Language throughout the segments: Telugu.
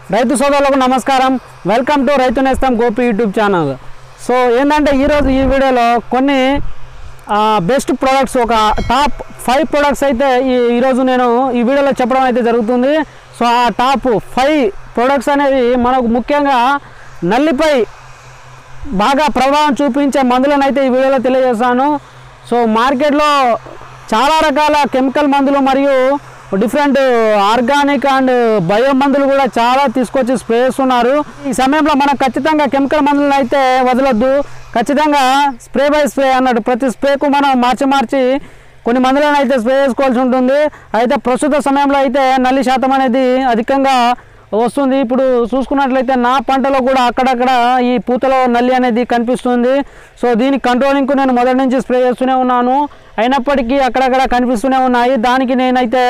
రైతు సోదరులకు నమస్కారం. వెల్కమ్ టు రైతు నేస్తం గోపి యూట్యూబ్ ఛానల్. సో ఏంటంటే ఈరోజు ఈ వీడియోలో కొన్ని బెస్ట్ ప్రొడక్ట్స్, ఒక టాప్ 5 ప్రొడక్ట్స్ అయితే ఈరోజు నేను ఈ వీడియోలో చెప్పడం అయితే జరుగుతుంది. సో ఆ టాప్ 5 ప్రొడక్ట్స్ అనేవి మనకు ముఖ్యంగా నల్లిపై బాగా ప్రభావం చూపించే మందులను అయితే ఈ వీడియోలో తెలియజేస్తాను. సో మార్కెట్లో చాలా రకాల కెమికల్ మందులు మరియు డిఫరెంట్ ఆర్గానిక్ అండ్ బయో మందులు కూడా చాలా తీసుకొచ్చి స్ప్రే చేస్తున్నారు. ఈ సమయంలో మనం ఖచ్చితంగా కెమికల్ మందులను అయితే వదలొద్దు. ఖచ్చితంగా స్ప్రే బై స్ప్రే అన్నట్టు ప్రతి స్ప్రేకు మనం మార్చి కొన్ని మందులను అయితే స్ప్రే చేసుకోవాల్సి ఉంటుంది. అయితే ప్రస్తుత సమయంలో అయితే నల్లి శాతం అనేది అధికంగా వస్తుంది. ఇప్పుడు చూసుకున్నట్లయితే నా పంటలో కూడా అక్కడక్కడ ఈ పూతలో నల్లి అనేది కనిపిస్తుంది. సో దీని కంట్రోలింగ్కు నేను మొదటి నుంచి స్ప్రే చేస్తూనే ఉన్నాను. అయినప్పటికీ అక్కడక్కడ కనిపిస్తూనే ఉన్నాయి. దానికి నేనైతే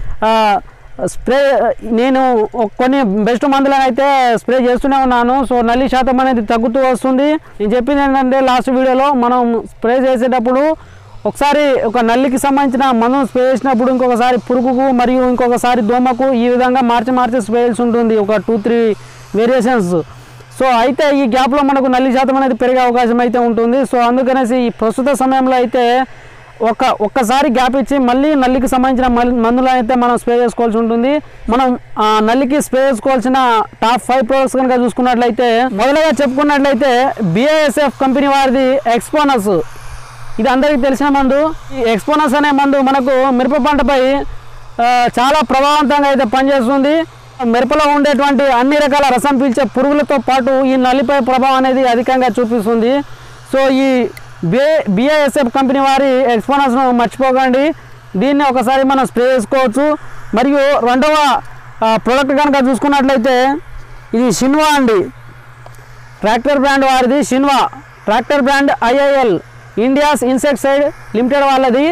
నేను కొన్ని బెస్ట్ మందులను అయితే స్ప్రే చేస్తూనే ఉన్నాను. సో నల్లి శాతం అనేది తగ్గుతూ వస్తుంది. నేను చెప్పింది ఏంటంటే లాస్ట్ వీడియోలో మనం స్ప్రే చేసేటప్పుడు ఒకసారి ఒక నల్లికి సంబంధించిన మందును స్ప్రే చేసినప్పుడు ఇంకొకసారి పురుగుకు మరియు ఇంకొకసారి దోమకు ఈ విధంగా మార్చి స్ప్రే చేసి ఉంటుంది, ఒక 2-3 వేరియేషన్స్. సో అయితే ఈ గ్యాప్లో మనకు నల్లి శాతం అనేది పెరిగే అవకాశం అయితే ఉంటుంది. సో అందుకనేసి ఈ ప్రస్తుత సమయంలో అయితే ఒక్కసారి గ్యాప్ ఇచ్చి మళ్ళీ నల్లికి సంబంధించిన మందులు అయితే మనం స్ప్రే చేసుకోవాల్సి ఉంటుంది. మనం నల్లికి స్ప్రే చేసుకోవాల్సిన టాప్ 5 ప్రొడక్ట్స్ కనుక చూసుకున్నట్లయితే మొదలుగా చెప్పుకున్నట్లయితే BASF కంపెనీ వారిది ఎక్స్పోనస్. ఇది అందరికీ తెలిసిన మందు. ఈ ఎక్స్పోనస్ అనే మందు మనకు మిరప పంటపై చాలా ప్రభావవంతంగా అయితే పనిచేస్తుంది. మిరపలో ఉండేటువంటి అన్ని రకాల రసం పీల్చే పురుగులతో పాటు ఈ నల్లిపై ప్రభావం అనేది అధికంగా చూపిస్తుంది. సో ఈ BASF కంపెనీ వారి ఎక్స్పోనస్ను మర్చిపోకండి. దీన్ని ఒకసారి మనం స్ప్రే చేసుకోవచ్చు. మరియు రెండవ ప్రోడక్ట్ కనుక చూసుకున్నట్లయితే ఇది షిన్వా అండి. ట్రాక్టర్ బ్రాండ్ వారిది Shinwa. Tractor brand IIL India's insecticide limited వాళ్ళది.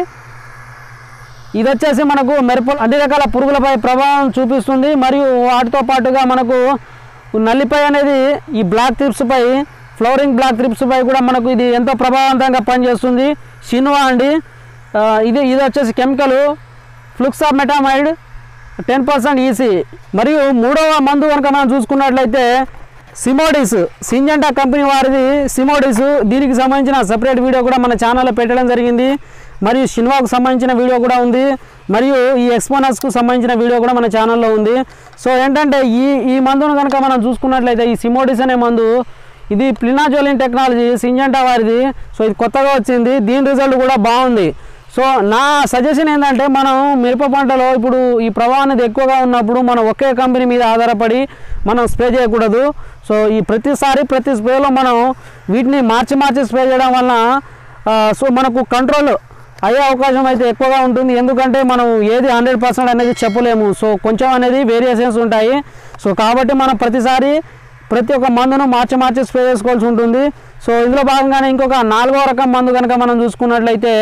ఇది వచ్చేసి మనకు మిరప అన్ని రకాల పురుగులపై ప్రభావం చూపిస్తుంది. మరియు వాటితో పాటుగా మనకు నల్లిపై అనేది ఈ బ్లాక్ థ్రిప్స్పై, ఫ్లవరింగ్ బ్లాక్ థ్రిప్స్పై కూడా మనకు ఇది ఎంతో ప్రభావవంతంగా పనిచేస్తుంది. షిన్వా అండి. ఇది వచ్చేసి కెమికల్ ఫ్లూక్సామెటామైడ్ 10% EC. మరియు మూడవ మందు కనుక మనం చూసుకున్నట్లయితే సిమోడిస్, సింజెంటా కంపెనీ వారిది సిమోడిస్. దీనికి సంబంధించిన సపరేట్ వీడియో కూడా మన ఛానల్లో పెట్టడం జరిగింది. మరియు షిన్వాకు సంబంధించిన వీడియో కూడా ఉంది. మరియు ఈ ఎక్స్పోనస్కు సంబంధించిన వీడియో కూడా మన ఛానల్లో ఉంది. సో ఏంటంటే ఈ మందును కనుక మనం చూసుకున్నట్లయితే ఈ సిమోడిస్ అనే మందు ఇది ప్లినాజోలిన్ టెక్నాలజీ సింజెంటా వారిది. సో ఇది కొత్తగా వచ్చింది. దీని రిజల్ట్ కూడా బాగుంది. సో నా సజెషన్ ఏంటంటే మనం మిరప పంటలో ఇప్పుడు ఈ ప్రభావం అనేది ఎక్కువగా ఉన్నప్పుడు మనం ఒకే కంపెనీ మీద ఆధారపడి మనం స్ప్రే చేయకూడదు. సో ఈ ప్రతి స్ప్రేలో మనం వీటిని మార్చి స్ప్రే చేయడం వలన సో మనకు కంట్రోల్ అయ్యే అవకాశం అయితే ఎక్కువగా ఉంటుంది. ఎందుకంటే మనం ఏది 100% అనేది చెప్పలేము. సో కొంచెం అనేది వేరియేషన్స్ ఉంటాయి. సో కాబట్టి మనం ప్రతి ఒక్క మందును మార్చి స్ప్రే చేసుకోవాల్సి ఉంటుంది. సో ఇందులో భాగంగానే ఇంకొక 4వ రకం మందు కనుక మనం చూసుకున్నట్లయితే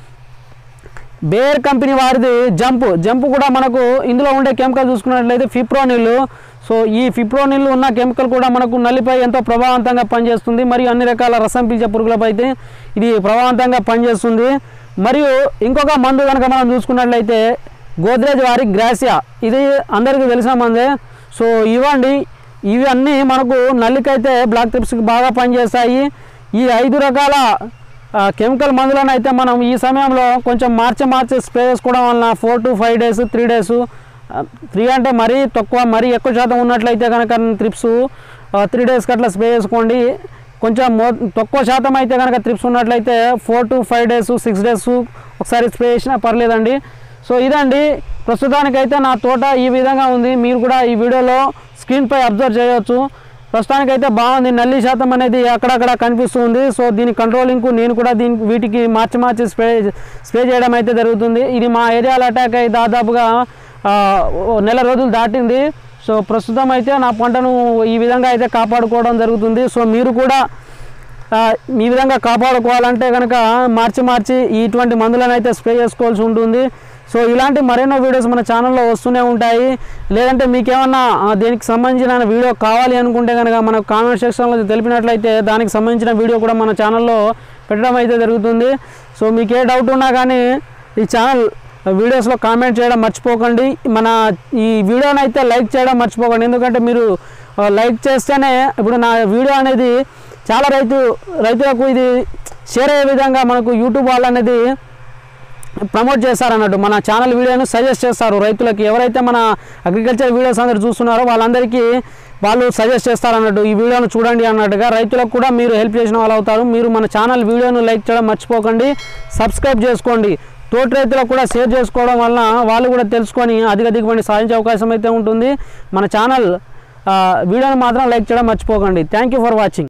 బేర్ కంపెనీ వారిది జంప్ కూడా మనకు ఇందులో ఉండే కెమికల్ చూసుకున్నట్లయితే ఫిప్రోనిల్. సో ఈ ఫిప్రోనిల్ ఉన్న కెమికల్ కూడా మనకు నల్లిపై ఎంతో ప్రభావవంతంగా పనిచేస్తుంది. మరియు అన్ని రకాల రసం పీల్చే పురుగులపై అయితే ఇది ప్రభావవంతంగా పనిచేస్తుంది. మరియు ఇంకొక మందు కనుక మనం చూసుకున్నట్లయితే గోద్రేజ్ వారి గ్రాసియా. ఇది అందరికీ తెలిసిన మందే. సో ఇవి అన్నీ మనకు నల్లికైతే బ్లాక్ థ్రిప్స్కి బాగా పనిచేస్తాయి. ఈ 5 రకాల కెమికల్ మందులను అయితే మనం ఈ సమయంలో కొంచెం మార్చి స్ప్రే చేసుకోవడం వలన 4 to 5 days, 3 days, 3 అంటే మరీ ఎక్కువ శాతం ఉన్నట్లయితే కనుక థ్రిప్స్ 3 days అట్లా స్ప్రే చేసుకోండి. కొంచెం తక్కువ శాతం అయితే కనుక థ్రిప్స్ ఉన్నట్లయితే 4 to 5 days, 6 days ఒకసారి స్ప్రే చేసినా పర్లేదండి. సో ఇదండి ప్రస్తుతానికైతే నా తోట ఈ విధంగా ఉంది. మీరు కూడా ఈ వీడియోలో స్క్రీన్పై అబ్జర్వ్ చేయవచ్చు. ప్రస్తుతానికైతే బాగుంది. నల్లి శాతం అనేది అక్కడక్కడ కనిపిస్తుంది. సో దీని కంట్రోలింగ్కు నేను కూడా వీటికి మార్చి స్ప్రే చేయడం అయితే జరుగుతుంది. ఇది మా ఏరియాలో అటాక్ అయ్యి దాదాపుగా నెల రోజులు దాటింది. సో ప్రస్తుతం అయితే నా పంటను ఈ విధంగా అయితే కాపాడుకోవడం జరుగుతుంది. సో మీరు కూడా ఈ విధంగా కాపాడుకోవాలంటే కనుక మార్చి ఇటువంటి మందులను అయితే స్ప్రే చేసుకోవాల్సి ఉంటుంది. సో ఇలాంటి మరెన్నో వీడియోస్ మన ఛానల్లో వస్తూనే ఉంటాయి. లేదంటే మీకేమన్నా దీనికి సంబంధించిన వీడియో కావాలి అనుకుంటే కనుక మన కామెంట్ సెక్షన్లో తెలిపినట్లయితే దానికి సంబంధించిన వీడియో కూడా మన ఛానల్లో పెట్టడం అయితే జరుగుతుంది. సో మీకు ఏ డౌట్ ఉన్నా కానీ ఈ ఛానల్ వీడియోస్లో కామెంట్ చేయడం మర్చిపోకండి. మన ఈ వీడియోని అయితే లైక్ చేయడం మర్చిపోకండి. ఎందుకంటే మీరు లైక్ చేస్తేనే ఇప్పుడు నా వీడియో అనేది చాలా రైతులకు ఇది షేర్ అయ్యే విధంగా మనకు యూట్యూబ్ వాళ్ళు అనేది ప్రమోట్ చేస్తారన్నట్టు. మన ఛానల్ వీడియోను సజెస్ట్ చేస్తారు రైతులకి. ఎవరైతే మన అగ్రికల్చర్ వీడియోస్ అందరు చూస్తున్నారో వాళ్ళందరికీ వాళ్ళు సజెస్ట్ చేస్తారన్నట్టు, ఈ వీడియోను చూడండి అన్నట్టుగా. రైతులకు కూడా మీరు హెల్ప్ చేసిన వాళ్ళు అవుతారు. మీరు మన ఛానల్ వీడియోను లైక్ చేయడం మర్చిపోకండి, సబ్స్క్రైబ్ చేసుకోండి. తోటి రైతులకు కూడా షేర్ చేసుకోవడం వలన వాళ్ళు కూడా తెలుసుకొని అధిక దిగుబడి సాధించే అవకాశం అయితే ఉంటుంది. మన ఛానల్ వీడియోని మాత్రం లైక్ చేయడం మర్చిపోకండి. Thank you for watching.